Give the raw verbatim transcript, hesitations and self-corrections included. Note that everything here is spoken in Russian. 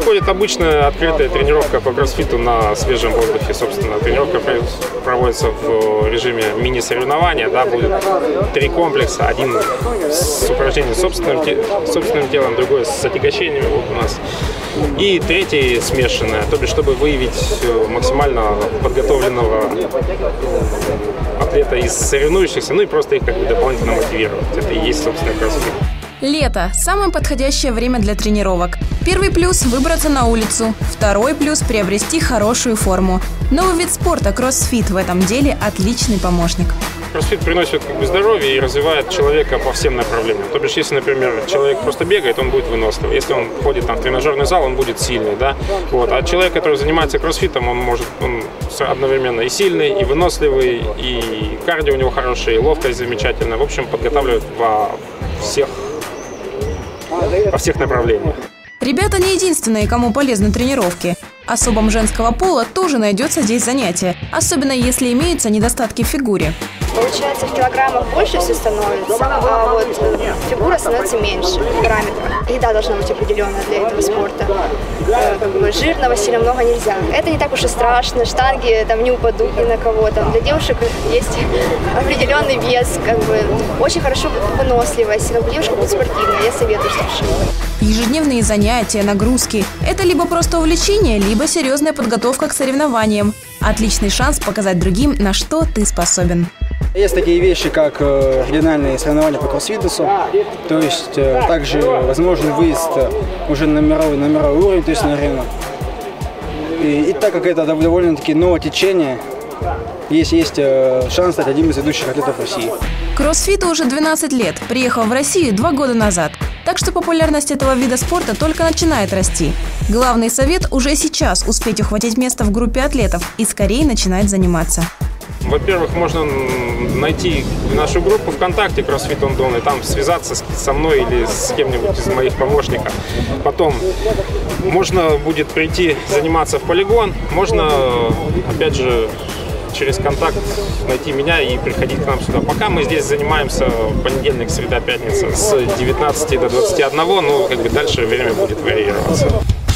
происходит обычная открытая тренировка по кроссфиту на свежем воздухе. Собственно, тренировка проводится в режиме мини-соревнования. Да, будет три комплекса. Один с упражнением собственным, собственным телом, другой с отягощениями вот у нас. И третий смешанное, то бишь, чтобы выявить максимально подготовленного атлета из соревнующихся, ну и просто их как бы дополнительно мотивировать. Это и есть, собственно, кроссфит. Лето – самое подходящее время для тренировок. Первый плюс – выбраться на улицу. Второй плюс – приобрести хорошую форму. Новый вид спорта – кроссфит в этом деле отличный помощник. Кроссфит приносит как бы здоровье и развивает человека по всем направлениям. То бишь, если, например, человек просто бегает, он будет выносливый. Если он ходит там, в тренажерный зал, он будет сильный. Да? Вот. А человек, который занимается кроссфитом, он может он одновременно и сильный, и выносливый, и кардио у него хорошее, и ловкость замечательная. В общем, подготавливает во всех, во всех направлениях. Ребята не единственные, кому полезны тренировки. Особам женского пола тоже найдется здесь занятие, особенно если имеются недостатки в фигуре. Получается, в килограммах больше все становится, а вот фигура становится меньше в параметрах. Еда должна быть определенная для этого спорта. Как бы жирного сильно много нельзя. Это не так уж и страшно, штанги там не упадут ни на кого. Там для девушек есть определенный вес, как бы очень хорошо выносливость. Как бы девушка будет спортивная, я советую, что Ежедневные занятия, нагрузки – это либо просто увлечение, либо серьезная подготовка к соревнованиям. Отличный шанс показать другим, на что ты способен. Есть такие вещи, как региональные соревнования по кроссфитнесу, то есть также возможный выезд уже на мировой, на мировой уровень, то есть на арену. И, и так как это довольно-таки новое течение, есть, есть шанс стать одним из ведущих атлетов России. Кроссфиту уже двенадцать лет, приехал в Россию два года назад. Так что популярность этого вида спорта только начинает расти. Главный совет – уже сейчас успеть ухватить место в группе атлетов и скорее начинать заниматься. Во-первых, можно найти нашу группу ВКонтакте «Кроссфит он Дон» и там связаться со мной или с кем-нибудь из моих помощников. Потом можно будет прийти заниматься в полигон, можно, опять же, через контакт найти меня и приходить к нам сюда. Пока мы здесь занимаемся понедельник, среда, пятница с девятнадцати до двадцати одного, но как бы дальше время будет варьироваться.